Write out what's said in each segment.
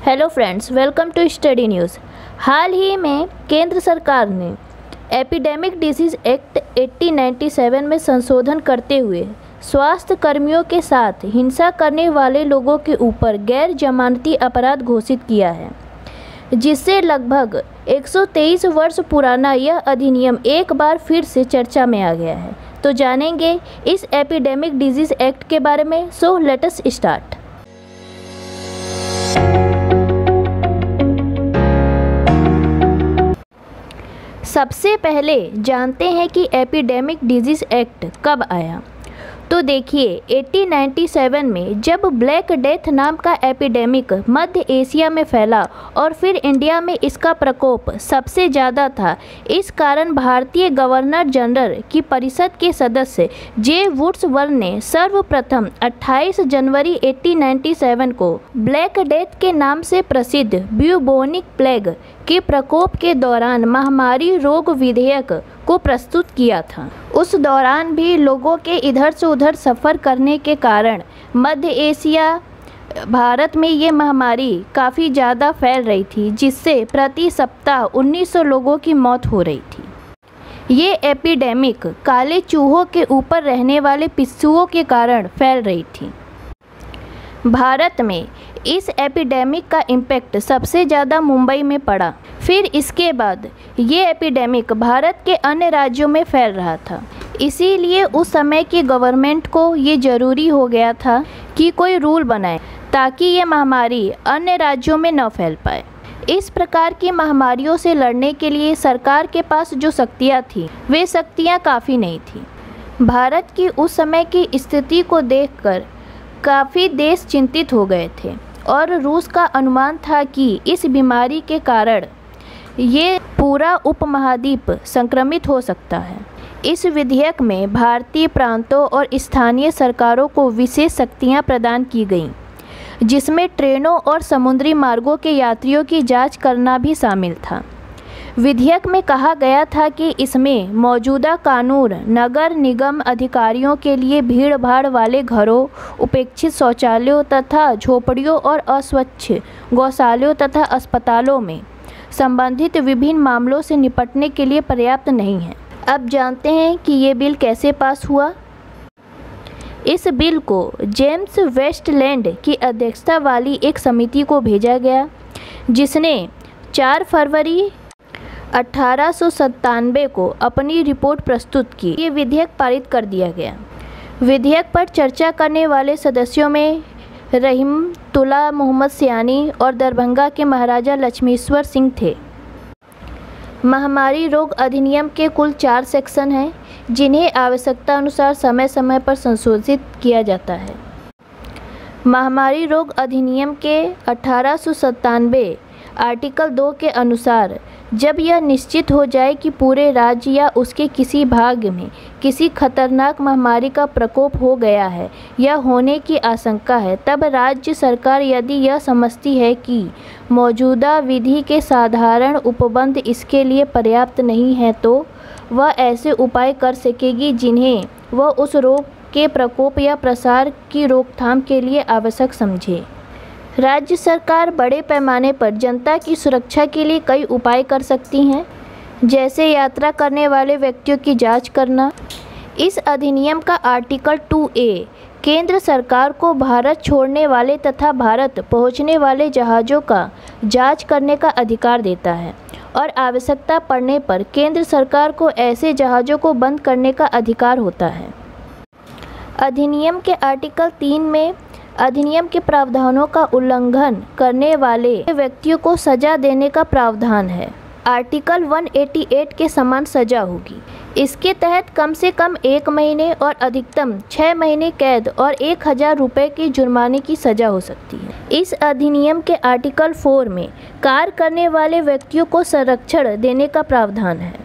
Hello friends, welcome to study news. हाल ही में केंद्र सरकार ने एपिडेमिक डिजीज़ एक्ट 1897 में संशोधन करते हुए स्वास्थ्य कर्मियों के साथ हिंसा करने वाले लोगों के ऊपर गैर जमानती अपराध घोषित किया है, जिससे लगभग 123 वर्ष पुराना यह अधिनियम एक बार फिर से चर्चा में आ गया है। तो जानेंगे इस एपिडेमिक डिजीज़ एक्ट के बारे में। So let us start. सबसे पहले जानते हैं कि एपिडेमिक डिजीज़ एक्ट कब आया। तो देखिए, 1897 में जब ब्लैक डेथ नाम का एपिडेमिक मध्य एशिया में फैला और फिर इंडिया में इसका प्रकोप सबसे ज़्यादा था, इस कारण भारतीय गवर्नर जनरल की परिषद के सदस्य जे वुड्सवर्थ ने सर्वप्रथम 28 जनवरी 1897 को ब्लैक डेथ के नाम से प्रसिद्ध ब्यूबोनिक प्लेग के प्रकोप के दौरान महामारी रोग विधेयक को प्रस्तुत किया था। उस दौरान भी लोगों के इधर से उधर सफ़र करने के कारण मध्य एशिया भारत में ये महामारी काफ़ी ज़्यादा फैल रही थी, जिससे प्रति सप्ताह 1900 लोगों की मौत हो रही थी। ये एपिडेमिक काले चूहों के ऊपर रहने वाले पिस्सुओं के कारण फैल रही थी। भारत में इस एपिडेमिक का इम्पैक्ट सबसे ज़्यादा मुंबई में पड़ा। फिर इसके बाद ये एपिडेमिक भारत के अन्य राज्यों में फैल रहा था। इसीलिए उस समय की गवर्नमेंट को ये ज़रूरी हो गया था कि कोई रूल बनाए ताकि ये महामारी अन्य राज्यों में न फैल पाए। इस प्रकार की महामारियों से लड़ने के लिए सरकार के पास जो शक्तियाँ थी, वे शक्तियाँ काफ़ी नहीं थी। भारत की उस समय की स्थिति को देखकर काफ़ी देश चिंतित हो गए थे और रूस का अनुमान था कि इस बीमारी के कारण ये पूरा उपमहाद्वीप संक्रमित हो सकता है। इस विधेयक में भारतीय प्रांतों और स्थानीय सरकारों को विशेष शक्तियां प्रदान की गईं, जिसमें ट्रेनों और समुद्री मार्गों के यात्रियों की जांच करना भी शामिल था। विधेयक में कहा गया था कि इसमें मौजूदा कानून नगर निगम अधिकारियों के लिए भीड़ भाड़ वाले घरों, उपेक्षित शौचालयों तथा झोपड़ियों और अस्वच्छ गौशालों तथा अस्पतालों में संबंधित विभिन्न मामलों से निपटने के लिए पर्याप्त नहीं है। अब जानते हैं कि ये बिल कैसे पास हुआ। इस बिल को जेम्स वेस्टलैंड की अध्यक्षता वाली एक समिति को भेजा गया, जिसने 4 फरवरी 1897 को अपनी रिपोर्ट प्रस्तुत की। ये विधेयक पारित कर दिया गया। विधेयक पर चर्चा करने वाले सदस्यों में रहीमतुल्लाह मोहम्मद सयानी और दरभंगा के महाराजा लक्ष्मीश्वर सिंह थे। महामारी रोग अधिनियम के कुल 4 सेक्शन हैं, जिन्हें आवश्यकता अनुसार समय समय पर संशोधित किया जाता है। महामारी रोग अधिनियम के 1897 आर्टिकल 2 के अनुसार जब यह निश्चित हो जाए कि पूरे राज्य या उसके किसी भाग में किसी खतरनाक महामारी का प्रकोप हो गया है या होने की आशंका है, तब राज्य सरकार यदि यह समझती है कि मौजूदा विधि के साधारण उपबंध इसके लिए पर्याप्त नहीं है, तो वह ऐसे उपाय कर सकेगी जिन्हें वह उस रोग के प्रकोप या प्रसार की रोकथाम के लिए आवश्यक समझे। राज्य सरकार बड़े पैमाने पर जनता की सुरक्षा के लिए कई उपाय कर सकती हैं, जैसे यात्रा करने वाले व्यक्तियों की जांच करना। इस अधिनियम का आर्टिकल 2A केंद्र सरकार को भारत छोड़ने वाले तथा भारत पहुंचने वाले जहाज़ों का जांच करने का अधिकार देता है और आवश्यकता पड़ने पर केंद्र सरकार को ऐसे जहाज़ों को बंद करने का अधिकार होता है। अधिनियम के आर्टिकल 3 में अधिनियम के प्रावधानों का उल्लंघन करने वाले व्यक्तियों को सजा देने का प्रावधान है। आर्टिकल 188 के समान सजा होगी। इसके तहत कम से कम 1 महीने और अधिकतम 6 महीने कैद और 1000 रुपये की जुर्माने की सजा हो सकती है। इस अधिनियम के आर्टिकल 4 में कार्य करने वाले व्यक्तियों को संरक्षण देने का प्रावधान है।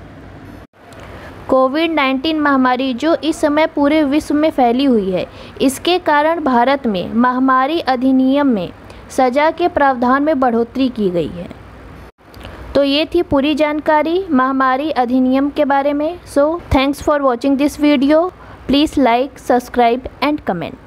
कोविड-19 महामारी जो इस समय पूरे विश्व में फैली हुई है, इसके कारण भारत में महामारी अधिनियम में सजा के प्रावधान में बढ़ोतरी की गई है। तो ये थी पूरी जानकारी महामारी अधिनियम के बारे में। So thanks for watching this video. Please like, subscribe and comment.